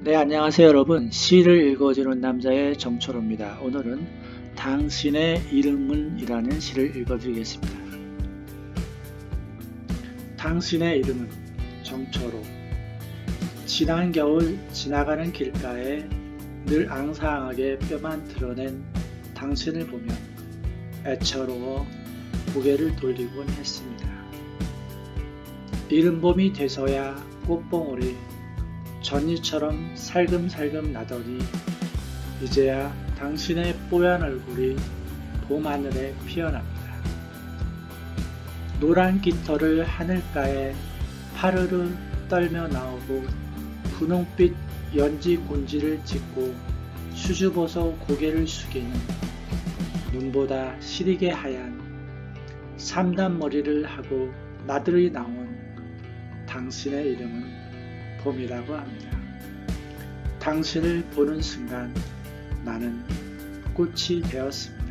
네, 안녕하세요 여러분. 시를 읽어주는 남자의 정철호입니다. 오늘은 당신의 이름은 이라는 시를 읽어드리겠습니다. 당신의 이름은 정철호. 지난 겨울 지나가는 길가에 늘 앙상하게 뼈만 드러낸 당신을 보면 애처로워 고개를 돌리곤 했습니다. 이른 봄이 돼서야 꽃봉오리 전이처럼 살금살금 나더니 이제야 당신의 뽀얀 얼굴이 봄하늘에 피어납니다. 노란 깃털을 하늘가에 파르르 떨며 나오고 분홍빛 연지 곤지를 찍고 수줍어서 고개를 숙이는 눈보다 시리게 하얀 삼단머리를 하고 나들이 나온 당신의 이름은 봄이라고 합니다. 당신을 보는 순간 나는 꽃이 되었습니다.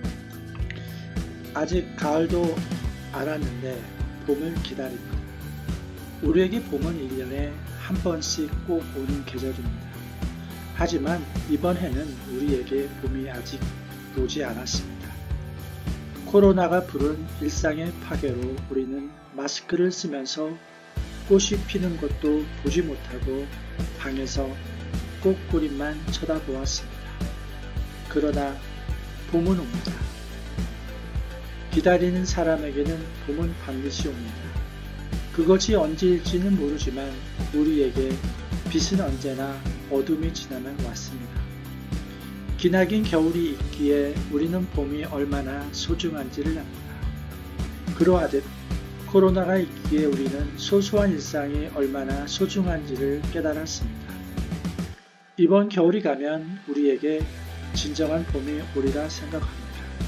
아직 가을도 안 왔는데 봄을 기다립니다. 우리에게 봄은 1년에 한 번씩 꼭 오는 계절입니다. 하지만 이번 해는 우리에게 봄이 아직 오지 않았습니다. 코로나가 부른 일상의 파괴로 우리는 마스크를 쓰면서 꽃이 피는 것도 보지 못하고 방에서 꽃그림만 쳐다보았습니다. 그러나 봄은 옵니다. 기다리는 사람에게는 봄은 반드시 옵니다. 그것이 언제일지는 모르지만 우리에게 빛은 언제나 어둠이 지나면 왔습니다. 기나긴 겨울이 있기에 우리는 봄이 얼마나 소중한지를 압니다. 그러하듯 코로나가 있기에 우리는 소소한 일상이 얼마나 소중한지를 깨달았습니다. 이번 겨울이 가면 우리에게 진정한 봄이 오리라 생각합니다.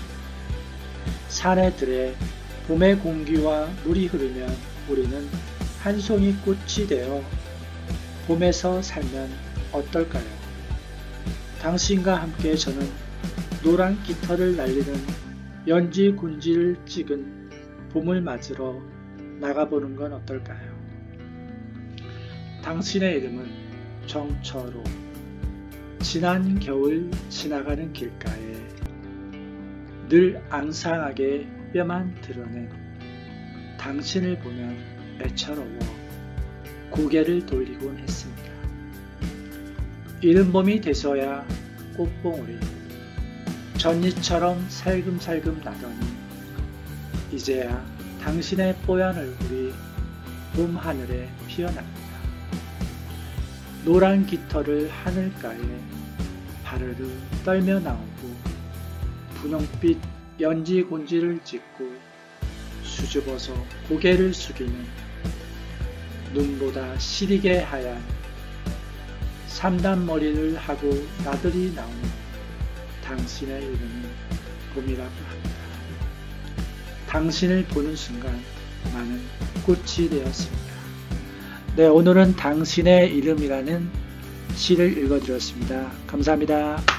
산의 들에 봄의 공기와 물이 흐르면 우리는 한 송이 꽃이 되어 봄에서 살면 어떨까요? 당신과 함께 저는 노란 깃털을 날리는 연지 곤지를 찍은 봄을 맞으러 나가보는 건 어떨까요? 당신의 이름은 정철호. 지난 겨울 지나가는 길가에 늘 앙상하게 뼈만 드러낸 당신을 보면 애처로워 고개를 돌리곤 했습니다. 이른 봄이 돼서야 꽃봉오리 전이처럼 살금살금 나더니 이제야 당신의 뽀얀 얼굴이 봄 하늘에 피어납니다. 노란 깃털을 하늘가에 파르르 떨며 나오고 분홍빛 연지 곤지를 찍고 수줍어서 고개를 숙이는 눈보다 시리게 하얀 삼단머리를 하고 나들이 나오는 당신의 이름은 봄이라고 합니다. 당신을 보는 순간 나는 꽃이 되었습니다. 네, 오늘은 당신의 이름이라는 시를 읽어드렸습니다. 감사합니다.